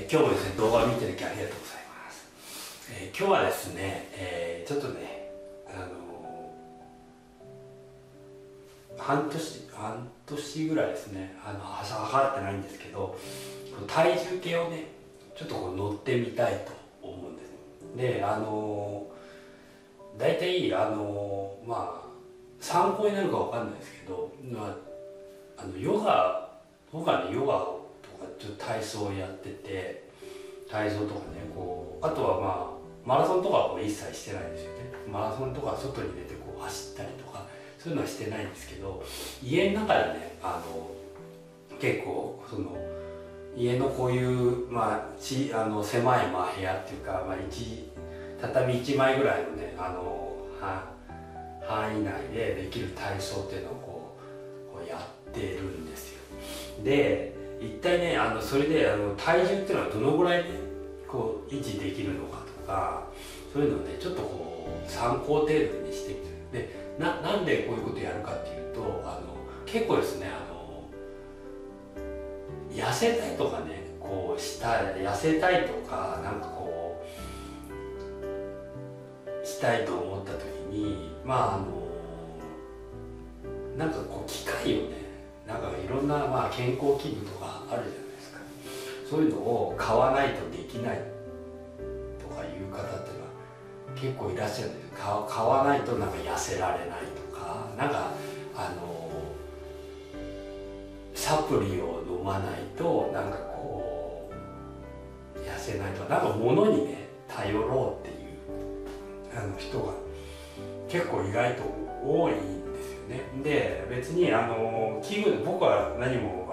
今日もですね、動画を見ていただきありがとうございます。今日はですね、ちょっとね、半年ぐらいですね、測ってないんですけど、体重計をね、ちょっとこう乗ってみたいと思うんです。で、大体、まあ、参考になるかわかんないですけど、僕はね、ヨガとかちょっと体操をやってて、体操とかね、あとはまあ、マラソンとかは一切してないんですよね。マラソンとか外に出て走ったりとか、そういうのはしてないんですけど、家の中でね、結構家のこういう、まあ、狭い部屋っていうか、まあ、畳1枚ぐらいのね、範囲内でできる体操っていうのをこうやってるんですよ。で、一体ね、それで体重っていうのはどのぐらいで維持できるのかとか、そういうのをね、ちょっと参考程度にしてみてる。で、なんでこういうことやるかっていうと、結構ですね、痩せたいとかね、痩せたいとか、したいと思った時に、まあ機械をね、いろんな、まあ、健康器具とかあるじゃないですか。そういうのを買わないとできないとかいう方っていうのは結構いらっしゃるんですよ。買わないと痩せられないとか、サプリを飲まないと痩せないとか、物にね頼ろうっていう人が結構意外と多いんですよね。で、別に器具、僕は何も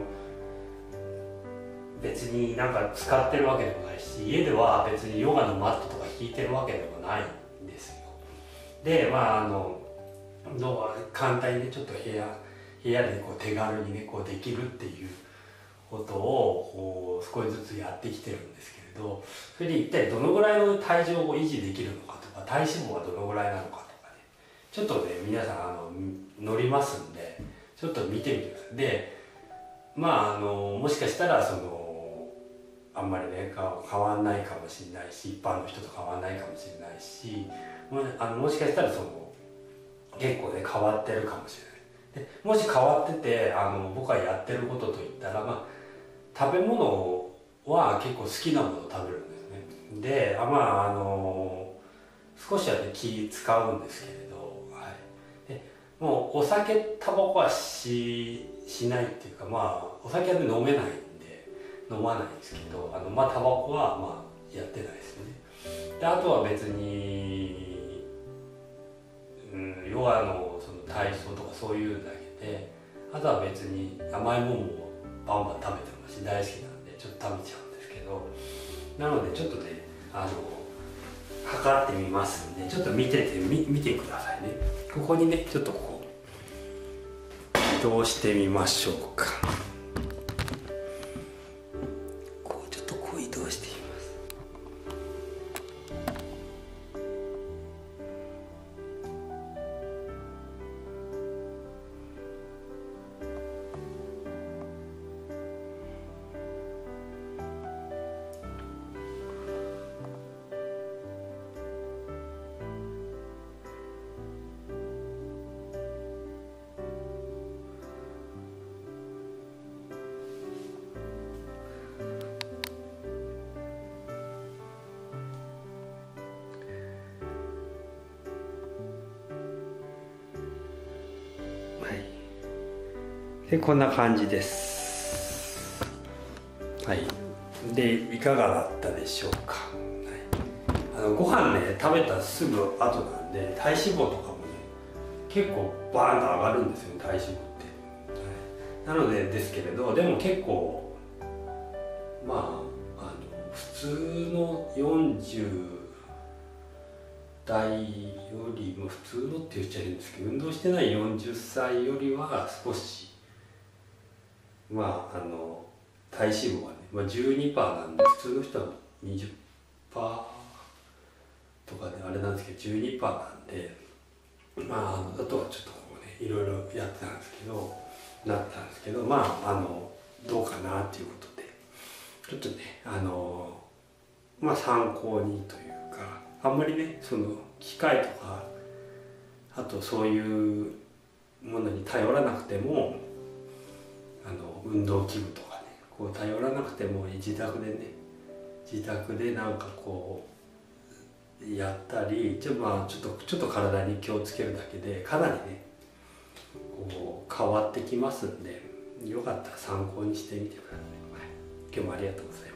別に使ってるわけでもないし、家では別にヨガのマットとか引いてるわけでもないんですよ。で、まあ簡単にね、ちょっと部屋で手軽にねできるっていうことを少しずつやってきてるんですけれど、それで一体どのぐらいの体重を維持できるのかとか、体脂肪はどのぐらいなのかとかね、ちょっとね、皆さん乗りますんで、ちょっと見てみてください。で、まあもしかしたらあんまりね変わんないかもしれないし、一般の人と変わんないかもしれないし、もしかしたら結構ね変わってるかもしれない。で、もし変わってて僕がやってることといったら、まあ、食べ物は結構好きなものを食べるんですね。で、まあ少しはね気使うんですけれど、はい、でもうお酒タバコはしないっていうか、まあお酒は、ね、飲めないんで飲まないんですけど、まあタバコはまあやってないですよね。で、あとは別にヨガの体操とかそういうんだけで、あとは別に甘いものもバンバン食べてますし、大好きなんでちょっと食べちゃうんですけど、なのでちょっとね測ってみますんで、ちょっと見てくださいね。ここにねちょっと移動してみましょうか。ちょっと移動してみます。で、こんな感じです。はい。で、いかがだったでしょうか。はい、ご飯ね食べたすぐ後なんで、体脂肪とかもね結構バーンと上がるんですよね、体脂肪って。はい、なのでですけれど、でも結構まあ普通の40代よりも、普通のって言っちゃいるんですけど、運動してない40歳よりは少し、まあ体脂肪はね、まあ、12% なんで、普通の人は 20% とかであれなんですけど 12% なんで、まああとはちょっといろいろやってたんですけど、まあどうかなっていうことで、 ちょっとね参考にというか、あんまりねその機械とかあとそういうものに頼らなくても運動器具とかねこう頼らなくても自宅でなんかこうやったりちょっと体に気をつけるだけでかなりねこう変わってきますんで、よかったら参考にしてみてください。今日もありがとうございます。